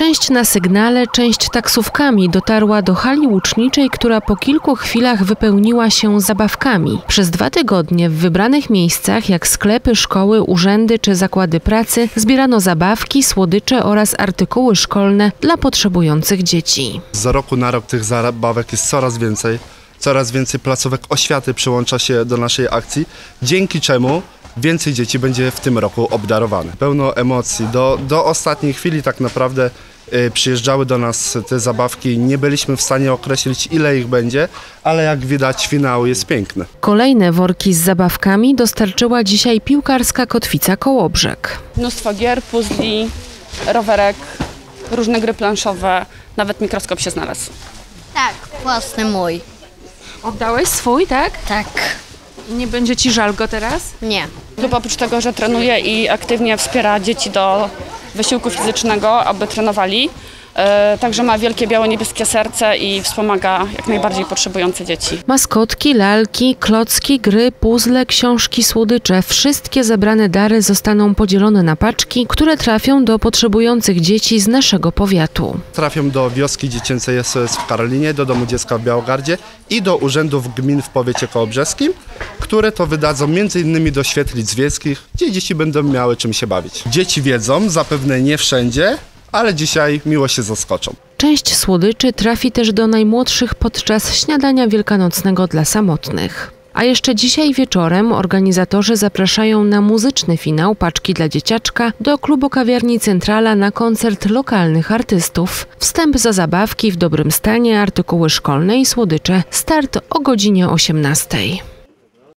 Część na sygnale, część taksówkami dotarła do hali łuczniczej, która po kilku chwilach wypełniła się zabawkami. Przez 2 tygodnie w wybranych miejscach, jak sklepy, szkoły, urzędy czy zakłady pracy, zbierano zabawki, słodycze oraz artykuły szkolne dla potrzebujących dzieci. Z roku na rok tych zabawek jest coraz więcej. Coraz więcej placówek oświaty przyłącza się do naszej akcji, dzięki czemu więcej dzieci będzie w tym roku obdarowane. Pełno emocji. Do ostatniej chwili tak naprawdę przyjeżdżały do nas te zabawki. Nie byliśmy w stanie określić, ile ich będzie, ale jak widać, finał jest piękny. Kolejne worki z zabawkami dostarczyła dzisiaj piłkarska kotwica Kołobrzeg. Mnóstwo gier, puzli, rowerek, różne gry planszowe, nawet mikroskop się znalazł. Tak, własny mój. Oddałeś swój, tak? Tak. I nie będzie ci żal go teraz? Nie. Klub oprócz tego, że trenuje i aktywnie wspiera dzieci do wysiłku fizycznego, aby trenowali, także ma wielkie biało-niebieskie serce i wspomaga jak najbardziej potrzebujące dzieci. Maskotki, lalki, klocki, gry, puzzle, książki, słodycze. Wszystkie zebrane dary zostaną podzielone na paczki, które trafią do potrzebujących dzieci z naszego powiatu. Trafią do wioski dziecięcej SOS w Karolinie, do Domu Dziecka w Białogardzie i do urzędów gmin w powiecie kołobrzeskim, które to wydadzą m.in. do świetlic wiejskich, gdzie dzieci będą miały czym się bawić. Dzieci wiedzą, zapewne nie wszędzie, ale dzisiaj miło się zaskoczą. Część słodyczy trafi też do najmłodszych podczas śniadania wielkanocnego dla samotnych. A jeszcze dzisiaj wieczorem organizatorzy zapraszają na muzyczny finał Paczki dla Dzieciaczka do klubu kawiarni Centrala na koncert lokalnych artystów. Wstęp za zabawki w dobrym stanie, artykuły szkolne i słodycze. Start o godzinie 18.